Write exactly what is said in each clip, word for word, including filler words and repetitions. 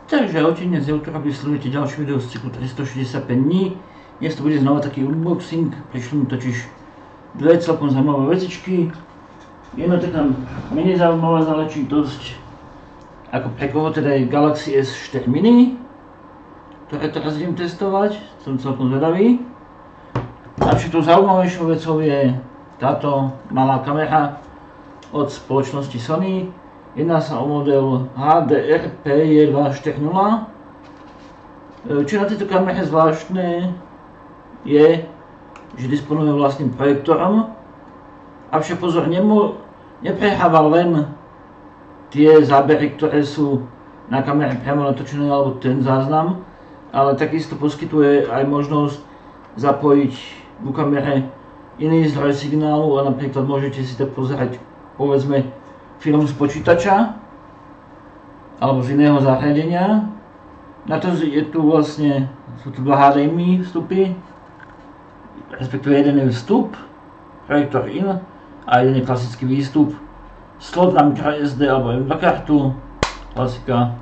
Takže ahojte, dnes je útorok, aby sledujete ďalší video z cyklu tristošesťdesiatpäť dní. Dnes to bude znova taký unboxing, prišli mi totiž dve celkom zaujímavé vecičky. Jedna taká menej zaujímavá záležitosť, ako pre koho teda je Galaxy S štyri mini, ktoré teraz idem testovať, som celkom zvedavý. A všetkou zaujímavejšou vecou je táto malá kamera od spoločnosti Sony. Jedná sa o model H D R P J dva štyri nula. Čo na tejto kamere zvláštne je, že disponuje vlastným projektorom. Avšak pozor, nepreháva len tie zábery, ktoré sú na kamere priamo natočené, alebo ten záznam, ale takisto poskytuje aj možnosť zapojiť do kamere iný zdroj signálu a napríklad môžete si tak pozerať, povedzme, film z počítača alebo z iného zariadenia. Na to je tu vlastne, sú tu dva H D M I vstupy, respektíve jeden je vstup, projektor in a jeden je klasický výstup, slot na microSD alebo M dva kartu, klasika,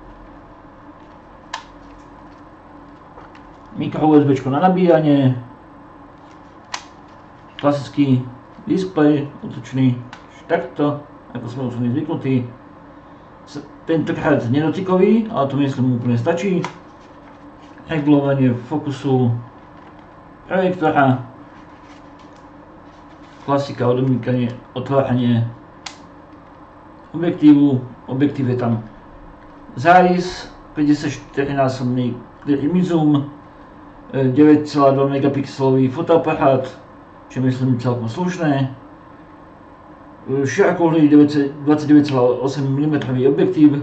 mikro U S B na nabíjanie, klasický displej otočný takto, ako sme už zvyknutí. Tentokrát nedotykový, ale to myslím úplne stačí. Regulovanie fokusu projektora, klasika, odmykanie, otváranie objektívu. Objektív je tam Zeiss, päťdesiatštyri násobný image zoom, deväť celá dva megapixelový fotoaparát, čo myslím celkom slušné. Širokouhlý dvadsaťdeväť celá osem milimetrov objektív,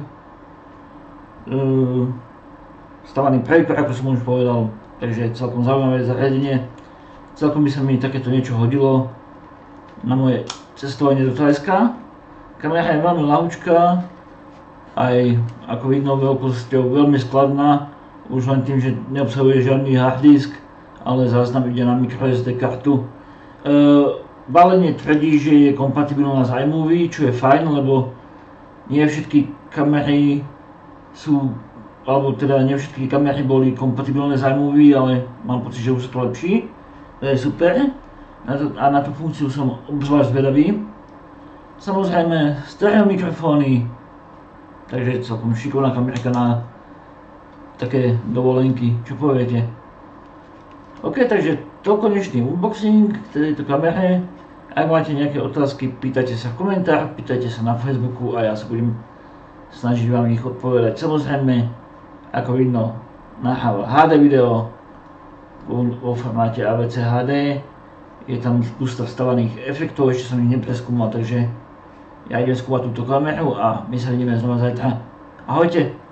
stavaný projektor, ako som už povedal, takže celkom zaujímavé zariadenie. Celkom by sa mi takéto niečo hodilo na moje cestovanie do Thajska. Kamera je veľmi ľahúčka, aj ako vidno veľkosťou veľmi skladná, už len tým, že neobsahuje žiadny hard disk, ale záznam ide na microSD kartu. Balenie tvrdí, že je kompatibilná s iMovie, čo je fajn, lebo nie všetky kamery sú, alebo teda nie všetky kamery boli kompatibilné s iMovie, ale mám pocit, že už sú to lepší. To je super na to, a na tú funkciu som obzvlášť zvedavý. Samozrejme stereo mikrofóny, takže celkom šikovná kamerka na také dovolenky, čo poviete. OK, takže toľko dnešný unboxing k tejto kamere. Ak máte nejaké otázky, pýtajte sa v komentároch, pýtajte sa na Facebooku a ja sa budem snažiť vám ich odpovedať. Samozrejme, ako vidno, nahráva há dé video vo formáte á vé cé há dé. Je tam spústa vstavaných efektov, ešte som ich nepreskúmal, takže ja idem skúmať túto kameru a my sa vidíme znova zajtra. Ahojte!